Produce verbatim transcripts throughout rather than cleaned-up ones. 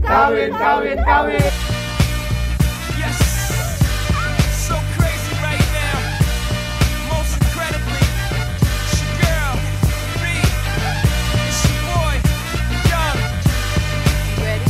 Kawin, kawin, kawin. Yes, so crazy right now. Most incredibly, it's your girl, me. It's your boy, Young. You ready?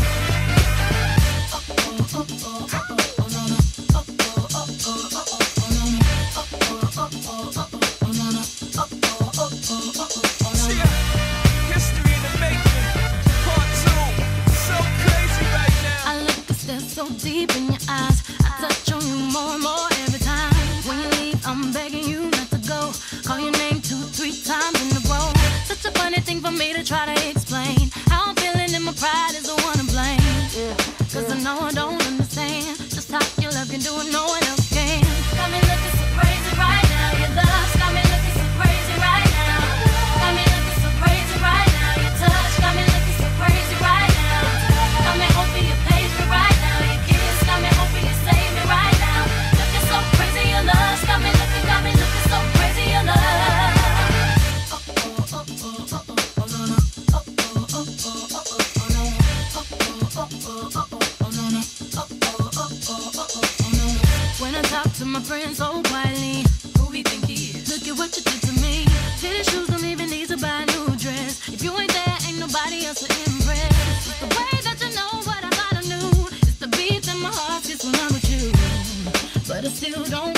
Yeah, history in the making. Part two, so crazy right now. I look to stare so deep in your eyes. I touch on you more and more every time. When you leave, I'm begging you not to go. Call your name two, three times in a row. Such a funny thing for me to try to explain. How I'm feeling and my pride is the one to blame. Cause I know I don't understand just how your love can do it, no one else can. Got me looking so crazy right now. Your love's got me looking so crazy right now. Got me looking so crazy right now. Your touch got me looking so crazy right now. Got me hoping you page me right now. Your kiss got me hoping you save me right now. Looking so crazy, your love's got me looking, got me looking so crazy, your love. When I talk to my friends so quietly, who we think he is? Look at what you did to me. Fitted shoes don't even need to buy a new dress. If you ain't there, ain't nobody else to impress. It's the way that you know what I thought I knew. It's the beat that my heart gets when I'm with you. But I still don't